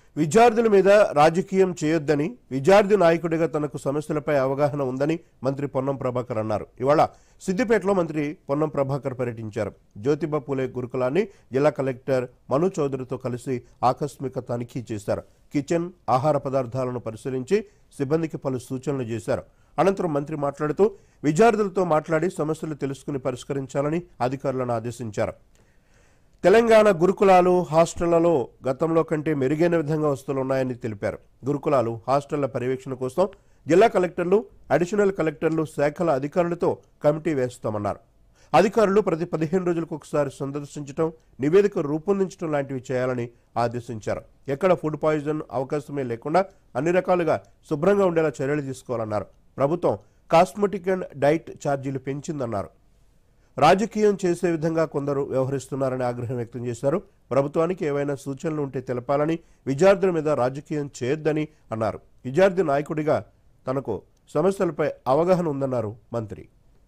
విద్యార్థుల మీద రాజకీయం చేయొద్దని, విద్యార్థి నాయకుడిగా తనకు సమస్యలపై అవగాహన ఉందని మంత్రి పొన్నం ప్రభాకర్ అన్నారు. ఇవాళ సిద్దిపేటలో మంత్రి పొన్నం ప్రభాకర్ పర్యటించారు. జ్యోతిబా పూలే గురుకులాన్ని జిల్లా కలెక్టర్ మను చౌదరితో కలిసి ఆకస్మిక తనిఖీ చేశారు. కిచెన్, ఆహార పదార్థాలను పరిశీలించి సిబ్బందికి పలు సూచనలు చేశారు. అనంతరం మంత్రి మాట్లాడుతూ విద్యార్థులతో మాట్లాడి సమస్యలు తెలుసుకుని పరిష్కరించాలని అధికారులను ఆదేశించారు. తెలంగాణ గురుకులాలు, హాస్టళ్లలో గతంలో కంటే మెరుగైన విధంగా వస్తువులున్నాయని తెలిపారు. గురుకులాలు, హాస్టళ్ల పర్యవేక్షణ కోసం జిల్లా కలెక్టర్లు, అడిషనల్ కలెక్టర్లు, శాఖల అధికారులతో కమిటీ వేస్తామన్నారు. అధికారులు ప్రతి 15 రోజులకు ఒకసారి సందర్శించడం, నివేదిక రూపొందించడం లాంటివి చేయాలని ఆదేశించారు. ఎక్కడ ఫుడ్ పాయిజన్ అవకాశమే లేకుండా అన్ని రకాలుగా శుభ్రంగా ఉండేలా చర్యలు తీసుకోవాలన్నారు. ప్రభుత్వం కాస్మెటిక్ అండ్ డైట్ ఛార్జీలు పెంచిందన్నారు. రాజకీయం చేసే విధంగా కొందరు వ్యవహరిస్తున్నారని ఆగ్రహం వ్యక్తం చేశారు. ప్రభుత్వానికి ఏవైనా సూచనలు ఉంటే తెలపాలని, విద్యార్థుల మీద రాజకీయం చేయొద్దని అన్నారు. విద్యార్థి నాయకుడిగా తనకు సమస్యలపై అవగాహన ఉందన్నారు మంత్రి.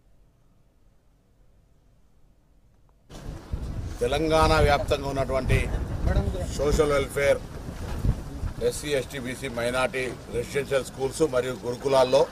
తెలంగాణ వ్యాప్తంగా ఉన్నటువంటి social welfare, SC, ST, BC, minority residential schools మరియు గురుకులాల్లో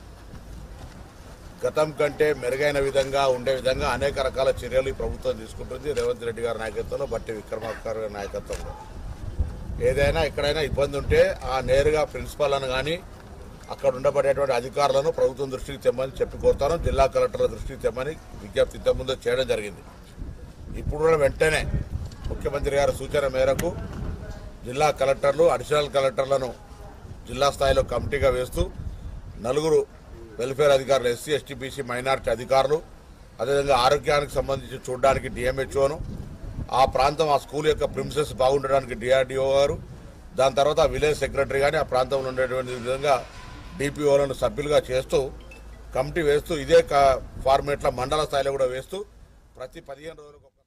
గతం కంటే మెరుగైన విధంగా ఉండే విధంగా అనేక రకాల చర్యలు ఈ ప్రభుత్వం తీసుకుంటుంది. రేవంత్ రెడ్డి గారి నాయకత్వంలో, బట్టి విక్రమార్క గారి నాయకత్వంలో ఏదైనా ఎక్కడైనా ఇబ్బంది ఉంటే ఆ నేరుగా ప్రిన్సిపాల్ను కానీ అక్కడ ఉండబడేటువంటి అధికారులను ప్రభుత్వం దృష్టికి తెమ్మని చెప్పి కోరుతాను. జిల్లా కలెక్టర్ల దృష్టికి తెమ్మని విజ్ఞప్తి ఇంతకుముందు చేయడం జరిగింది. ఇప్పుడు కూడా వెంటనే ముఖ్యమంత్రి గారి సూచన మేరకు జిల్లా కలెక్టర్లు, అడిషనల్ కలెక్టర్లను జిల్లా స్థాయిలో కమిటీగా వేస్తూ 4 వెల్ఫేర్ అధికారులు, ఎస్సీ, ఎస్టీ, బీసీ, మైనార్టీ అధికారులు, అదేవిధంగా ఆరోగ్యానికి సంబంధించి చూడడానికి డిఎంహెచ్ఓను, ఆ ప్రాంతం, ఆ స్కూల్ యొక్క ప్రిమిసెస్ బాగుండడానికి డిఆర్డిఓ గారు, దాని తర్వాత విలేజ్ సెక్రటరీ కానీ ఆ ప్రాంతంలో ఉండేటువంటి విధంగా డిపిఓలను సభ్యులుగా చేస్తూ కమిటీ వేస్తూ ఇదే ఫార్మేట్లో మండల స్థాయిలో కూడా వేస్తూ ప్రతి 15 రోజులకు